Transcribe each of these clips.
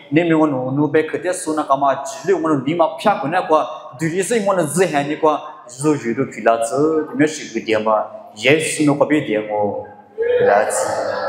你们我努被可点说那干嘛？只有我努立马偏过那个，对于是我努自喊那个，就觉得去了子，你们是个点嘛？也是那个别点哦，了子。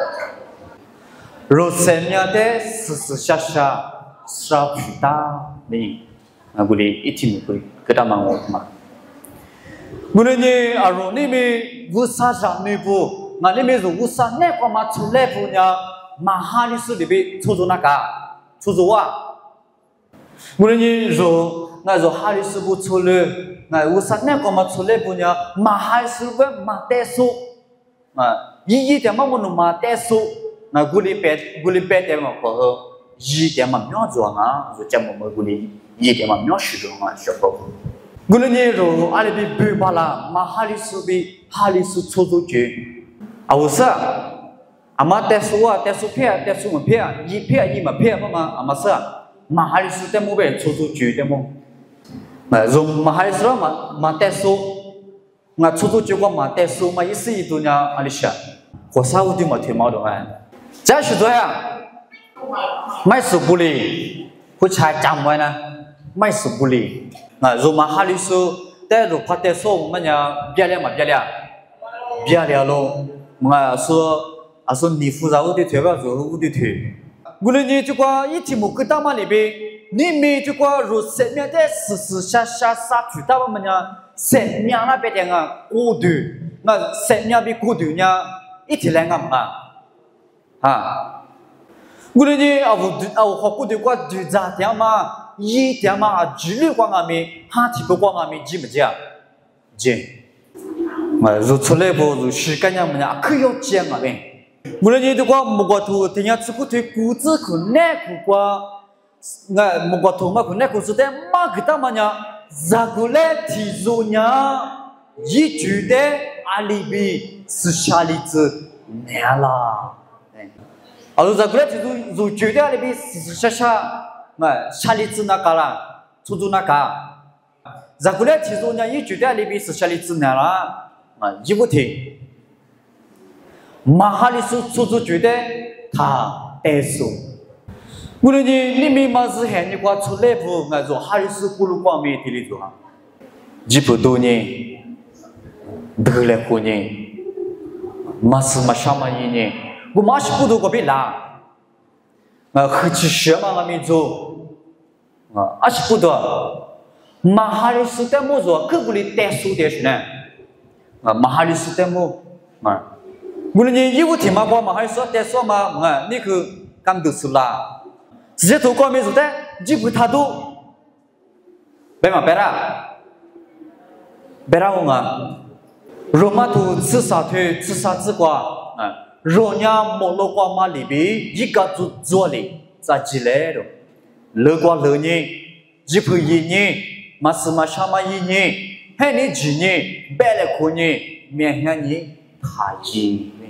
若生命的时下少不大呢，那不哩一天不哩，给他们我嘛。我那呢，啊，若你们无啥上那步，那你们如无啥那个嘛出来不呢？马哈里斯里边出那个，出啊。我那呢，若那若哈里斯不出来，那无啥那个嘛出来不呢？马哈里斯不马带数，啊，一点嘛我弄马带数。那古里白点嘛，可好？一点嘛苗子啊，就讲我们古里一点嘛苗许多啊，小宝。古里呢，就阿里比白巴拉，马哈里斯比哈里斯出去，啊，我说，阿妈带数啊，带数片，带数么片，一片一么片嘛，阿妈说，马哈里斯带么呗，出去的么？那从马哈里斯嘛带数，那出去过嘛带数嘛，意思一度呢，阿里想，我啥物都没听毛的哎。这是这样，买手不离，会拆账外呢？买手不离，那如马哈里斯，但如怕得说我们呀，别了嘛，别了咯。我说你负责我的腿，我做我的腿。我那你这个一天没给他们那边，你们这个如生命的下啥去到我们呀？生命那边的啊，孤独，那生命比孤独呢，一天来干嘛？啊，我那呢，我好过的过就咋点嘛，一点嘛，距离光阿米，哈提不光阿米，记不记啊？记，如出来不如时间呀么呀，可要讲啊呗。我那呢，这个木瓜头，等下吃过腿骨子可难过过，那木瓜头嘛可难过是的，嘛给他们呀，咋过来提出呢？一句的阿里比是下里子难啦。啊，如果来就绝对里边下里子那个啦，出那个，如果来提出呢，一绝对里边是下里子那啦，一不听，马哈里是出绝对他带数，我那你们嘛是喊你话出来不？那说哈里是咕噜光没地里做，一不多呢，得来过呢，马是嘛什么呢？我马是不多个别啦，何其什么个民族啊是不多，马哈里斯的么说，可不里带数的是呢，马哈里斯的么我那你有听嘛过马哈里斯带数嘛，你可感动死啦，直接投光民族的，你不他都，白啦我嘛，罗马都自杀之瓜若伢莫落光嘛里边一个做哩，咋起来了？乐光乐呢，一拍一呢，嘛是嘛什么一呢？还你几呢？白来可呢？面向你他一呢？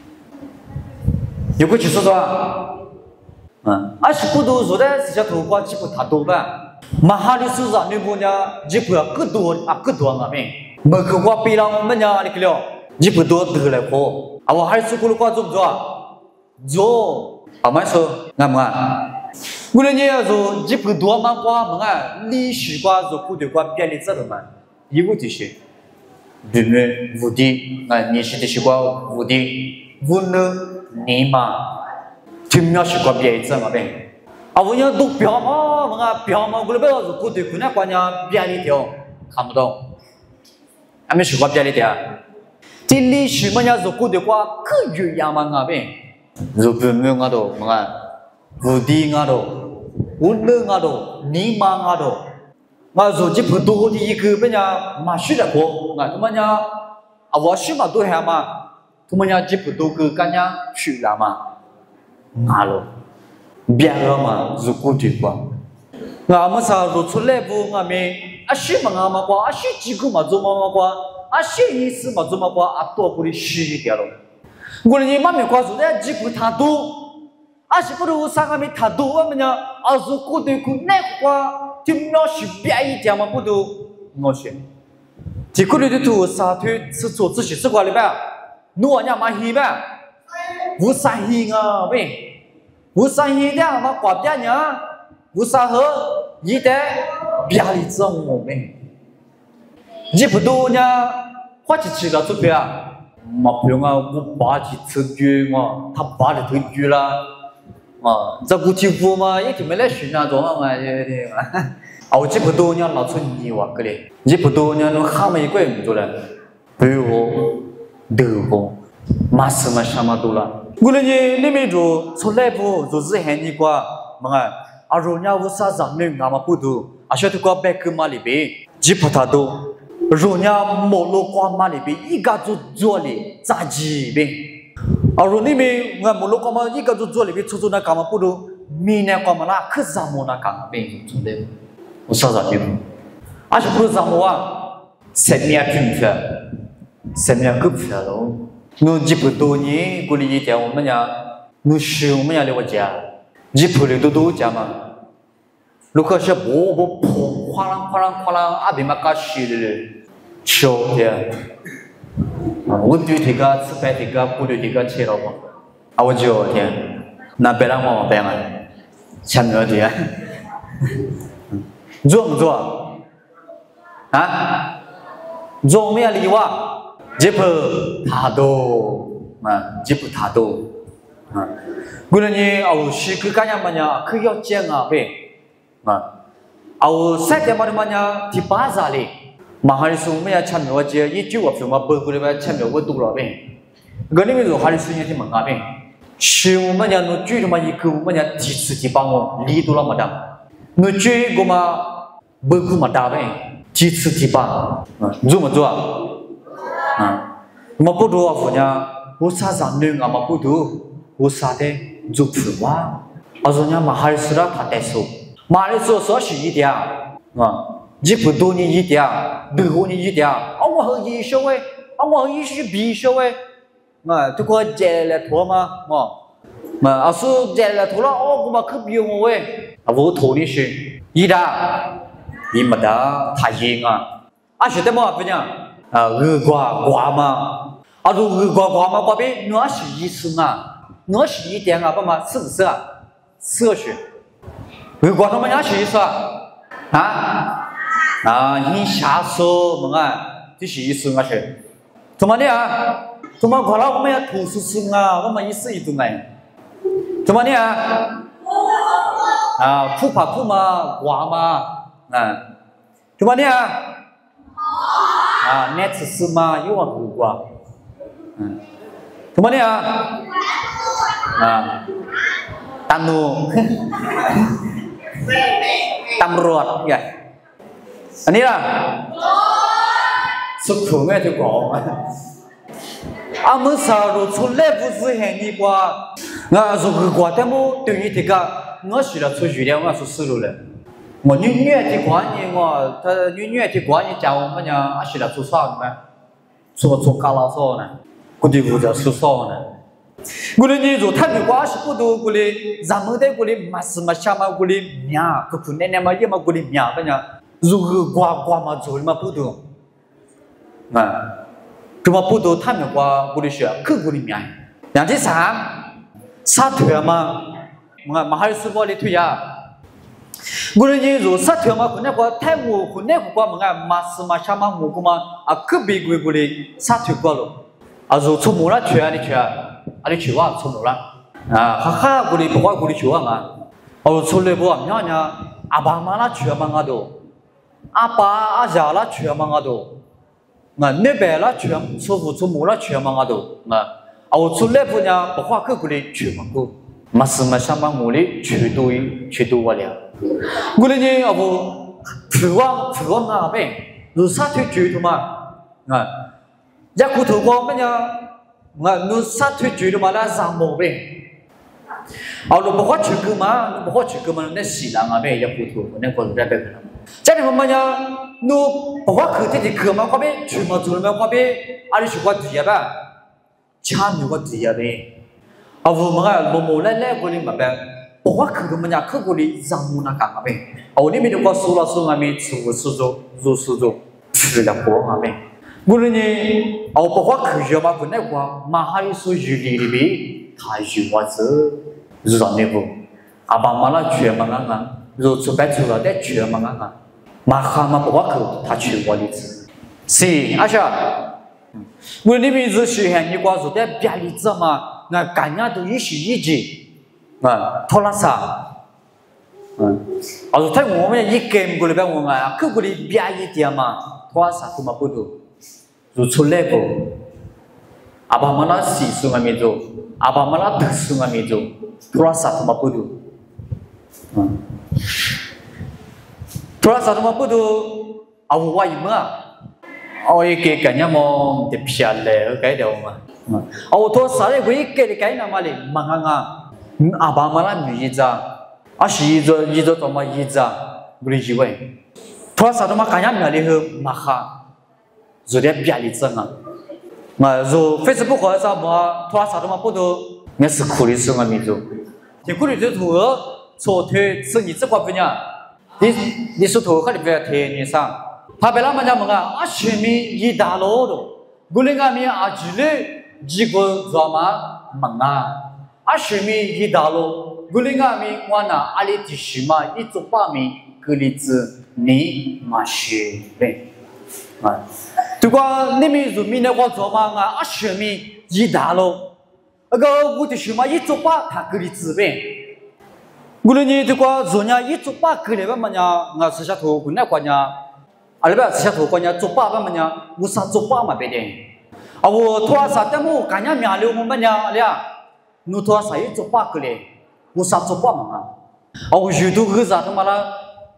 有个就是说，是不多做的，是叫头光几不他多吧？马哈里斯上那部呢，一不要更多啊没？没去过别人们家里去了，一不多得来过。我还是过了做不做？阿妈说，俺们我那年说一不多嘛瓜么历史瓜做不对瓜别的这了嘛，一个这些，对面无敌年轻的时光无敌，无能你嘛，听苗是瓜别这嘛呗。我要都表嘛我那边做不对，可能关键别的条看不到，俺们是瓜别的条。这历史么样做过的话，可有样嘛呗？做不明啊都无敌啊都，无能啊都，你妈啊都，做这不多的一个么样，马须的过，他们呀，我须嘛都还嘛，他们呀这不多个干呀去了嘛，咯，别个嘛做过的话，我们啥做出来不？我们须嘛过，须几个嘛做嘛过。现意思嘛，怎么过多不的虚一点了。我呢，妈咪告诉的，几不他多，是不如三个没他多我们呢，是过对过那个，就苗是别一点嘛，不都我说，这个的土沙土是做自己是过来呗，我呢嘛黑呗，无啥黑啊呗， 无啥一点嘛挂边呢，无啥和一点别里子我们，你不多呢，花起去了这边啊，嘛不用啊，我爸去吃鱼嘛，他爸的头鱼啦，啊，这古天府嘛，一天没来训啊，做嘛也啊，我这不多呢，老出泥哇个嘞，你不多呢，弄哈么一块唔做了，对哦，对哦，嘛什么什么多了。我呢，你们就出来不就是喊你过，嘛啊，人家有啥子没俺们不多，啊，晓得过白个嘛里边，几不他多，人家毛路瓜嘛里边一个就做哩炸鸡边，啊，人你们俺毛路瓜嘛一个就做里边，出那干嘛不多，明年干嘛啦，可啥么那干嘛边出来，有啥子地方，啊，是不是啥么啊，3年平票，3年够票喽。我几不多年，过了一天我们家，我是我们家的我家，几不了都家嘛。如果是不砰，哗啦哗啦哗啦，阿边嘛搞虚的了，笑的。我对这个吃饭这个不对这个吃了不？啊，我就天，那别让我别嘛，钱没的，做不做？啊？做没有理我？这不他都啊，这不他都啊，过了呢，哦，是去干啥么呢？去要钱啊，呗啊，哦，3天嘛的嘛呢，去巴扎哩，嘛还是说我们要签名，我这一句话说嘛，不过来吧，签名我多了呗，过了呢就还是说你去问啊呗，是我们家那句的嘛一个我们家第次去帮我理多了嘛的，那句个嘛不够嘛大呗，第次去帮啊，做么做啊？啊，嘛不多啊，夫娘，我啥子人啊嘛不多，我啥的做不完，啊，人家嘛还是让他带手，嘛的说少许一点啊，你不多你一点，多你一点，啊，我和一小位，啊，我和一许比小位，啊，这个摘来拖嘛，嘛，啊，说摘来拖了，哦，我嘛可比我喂，啊，我拖的是一点，你没得太硬啊，啊，晓得么，夫娘？啊，瓜嘛，啊，如瓜嘛，瓜边我是一生啊，我是一点啊，爸妈是不是啊？是是，瓜他们也是一生啊，你瞎说么啊？这是一生啊是，怎么的啊？怎么过来我们要读书生啊？我们一时一种哎，怎么的啊？啊，苦怕苦嘛，瓜嘛，怎么的啊？啊，那次是嘛有啊苦瓜，怎么的啊？啊，当奴，当罗呀，อันนี้ล่ะสุขุมไงที่บอก啊，我啥路出来不是很你瓜，我如果瓜他们对于这个，我是了出去了，我是死路了。我女的管你我，他女的管你叫我们呢，还是来做啥呢？做干老少呢？我的屋子做啥呢？我的你做他的瓜是不多，我的咱们的我的嘛是嘛下嘛我的命，可可奶奶嘛也嘛我的命个呢？如果瓜嘛做的嘛不多，这么不多他们瓜我的是可我的命。两第三，啥腿嘛？我还是我的腿呀。我人家说啥条嘛，可能个太木，可能个么个马斯嘛，什么木个嘛，啊，可别个个的啥条个咯，啊，说出木了去啊，你去啊，啊，你去哇，出木了，啊，哈哈，个的不管个的去啊嘛，哦，出来不啊，伢伢，阿爸妈那去嘛个都，阿爸阿家那去嘛个都，那边那去，出木了去嘛个都，啊，我出来不呢，不管个个的去嘛个。嘛是嘛上班我哩去多我了，我哩呢要不吃完啊呗，如啥腿举的嘛，一骨头光么呢，如啥腿举的嘛那上毛呗，如不好吃个嘛，那死人啊呗，一骨头那个在边上，这里么呢，如不好吃的个嘛，个呗，去嘛做嘛个呗，阿里去个地呀吧，抢那个地呀呗。啊，我们啊，我来过嚟嘛呗，不过去的么呀，去过嚟让我那干嘛呗？啊，我那边就讲说啊没吃做，吃了过啊没？我呢，啊，不过去嘛，不那个嘛还有说有理的呗，他有我子， 如啥内部，阿爸妈那绝嘛刚刚，如出白出了的绝嘛刚刚，马哈嘛不挖口，他去我的子，是阿啥？我那边是学汉你光说的别里子嘛，那干伢都一时一急，拖拉啥？他我们一根过来呗，我们可过来别一点嘛，拖拉啥都嘛不多，如出来不？阿爸妈那习俗我没做，阿爸妈那特殊我没做，拖拉啥都嘛不多，拖拉啥都嘛不多，我一么。一个干伢么得漂亮，改掉嘛。我拖啥嘞？我一个的改那么嘞，忙阿爸妈那女子，是一个多么一个，不离以外。拖啥都嘛干伢苗里头嘛哈，做点别的子啊。做Facebook或者么拖啥都嘛不多，那是苦力事我没做。你苦力就图错推是你这块不呢？你是图和你不要推你上。他本来嘛讲么个，前面一大路的，过来俺们这里几个做嘛忙啊，前面一大路，过来俺们我那阿里地区嘛，一做把面，个例子你嘛学呗，对个你们做面的话做嘛前面一大路，那个我地区嘛一做把他个例子呗，过来你这个做呢一做把个例子嘛呢，我私下头过来过呢。阿拉边私下头关键做爸爸们呢，我啥做爸嘛别的，我拖拉啥的么，干伢苗流我们呢，俩，我拖拉啥也做爸个嘞，我啥做爸嘛我遇到个啥他妈啦，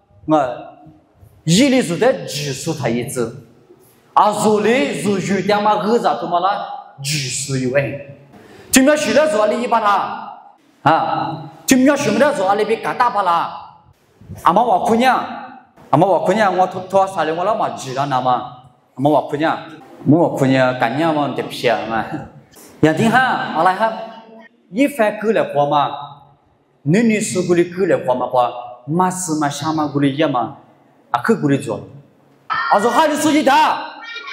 一里做的技术他一次，做嘞做遇点嘛个啥他妈啦技术有哎，就苗学了做阿里一把啦，就苗学不了做阿里别干大把啦，阿妈我姑娘。我看见我拖啥嘞？我老妈知道那嘛？我看见干伢嘛得骗嘛？呀，听哈，阿来哈，一番过来话嘛，女士过来过来话嘛话，马事嘛啥嘛过来也嘛，可过来做，说哈里手机打，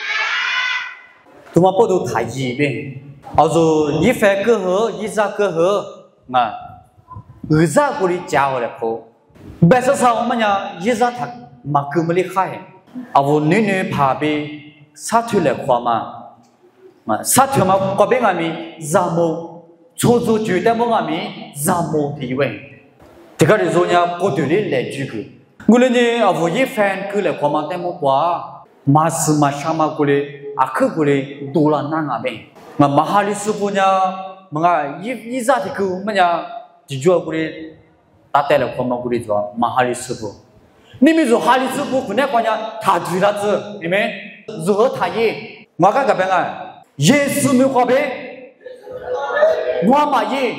他妈不都太一边，说一番过后，一咋过后嘛，二咋过来加回来跑，白说啥我们讲一咋他。嘛，根本厉害，我女怕被杀退来夸嘛，杀退嘛，嗰边阿咪杂毛，操作绝对冇阿咪杂毛地位，这个嚟做呢，过对哩来住个，我哋呢，我一番过来夸嘛，但冇夸，马事嘛啥嘛过来，去过来多了那阿边，马哈里师傅呢，一咋的个，呢，就叫过来打带来夸嘛过来做马哈里师傅。你们说哈里师傅不那关键，他对他子，你们如何他也？我看这边啊，耶稣没话呗，我嘛也，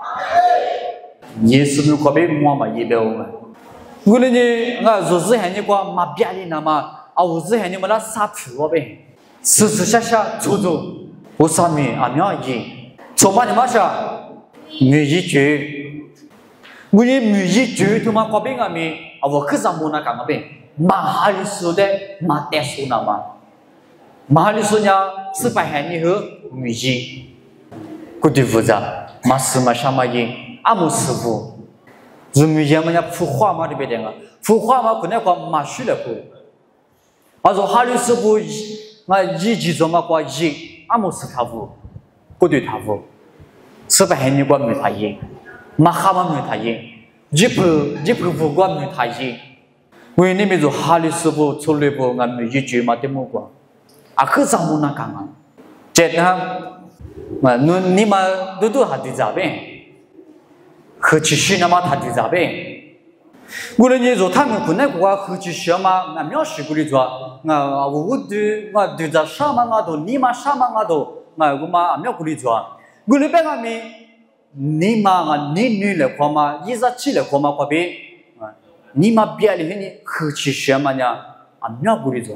耶稣没话呗，我嘛也别我们。我那呢，说是喊你讲嘛别的那嘛，我是喊你们那杀皮我呗，实实做做，我上面苗也，做嘛你嘛说，没一句，我也没一句，他妈话呗阿咪。我可是没那干个呗，马哈里说的马带说那嘛，马哈里说呢是把喊你和母亲，过对负责，马是嘛什么人，没师傅，是母亲嘛要孵化嘛这边的个，孵化嘛可能讲马须了不，说哈里师傅一记做嘛过没是他傅，过对他傅，是把喊你过没他人，马哈嘛没他人。一不不管没他意，为你们做哈里师傅出来不？俺们一句嘛都没过，可咋没那干啊？这样，你们都还得咋办？何其虚那么他得咋办？我那你说他们可能过何其虚嘛？俺苗是过来做，我对着啥嘛我都，你嘛啥嘛我都，我嘛苗过来做，我那边俺们。你嘛你女来看嘛，一直起来看嘛，可别，你嘛别里你何其学嘛呢？苗不离做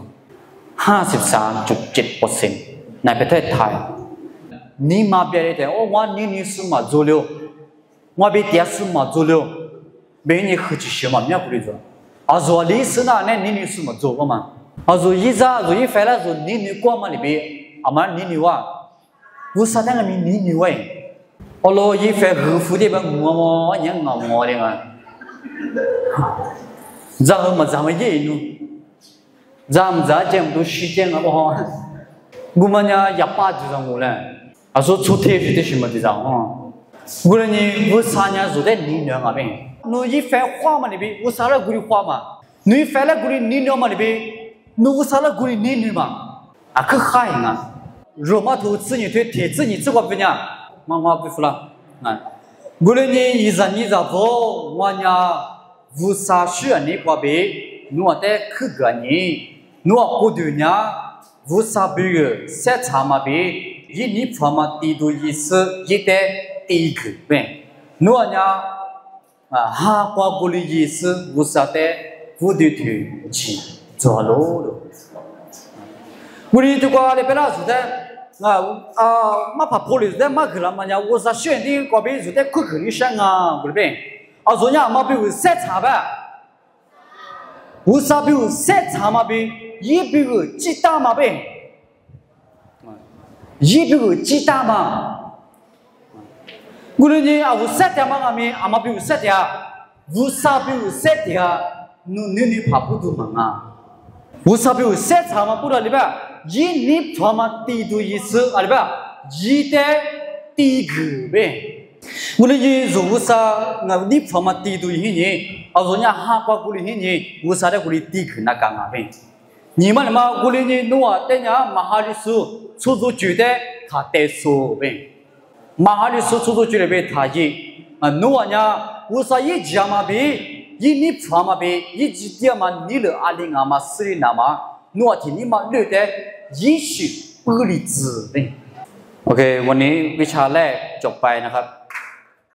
，53.7%，那边太太，你嘛别里的，我女士嘛做了，我别电视嘛做了，别你何其学嘛苗不离做，说历史呢，那女士嘛做过嘛，说一翻了说你光嘛里边，嘛你哇，我啥那个你喂。 哦咯，一份和服的吧，我也我的啊，然后嘛，咱们也弄，咱们这样都时间啊，我们呀也把这种我嘞，啊说出特别的什么的这样我呢，我3年做的2年啊呗，侬一份花嘛那边，我啥了过的花嘛，你份了过的2年嘛那边，侬我啥了过的2年嘛，啊可嗨啊，罗马头子你对铁子你这个不呢？妈妈不服了啊！我呢，一直你在做，我呢，无啥需要你过别，我得去个你，我不对呢，无啥别个，啥查嘛别，一你怕嘛地图意思，一得第一个呗，我呢，哈过过的意思，无啥的，不对头去做喽。我呢，这个里边老师的。嘛怕破了，嘛去了嘛呀，我是选的个别是在可可里上啊，对不对？啊，昨天嘛比如三茶吧，我啥比如三茶嘛比，一比如鸡蛋嘛呗，一比如鸡蛋嘛，我呢啊，我三条嘛阿咪，阿嘛比如三条，我啥比如三条，你怕不多嘛啊？我啥比如三茶嘛不到里边。一你他妈地图意思，啊对吧？一的地个呗。我那一如啥，那你他妈地图一年，啊人家哈巴古里一年，我啥的古里地个那干嘛呗？你们嘛古里呢，侬啊，等下马哈里苏出租局的他得说呗，马哈里苏出租局的呗他一啊，侬啊呢，我啥一家嘛呗，一你他妈呗，一几点嘛你了阿里阿嘛斯里那嘛。我听你嘛聊的20 8例子เลยโอเควันนี้วิชาแรกจบไปนะครับ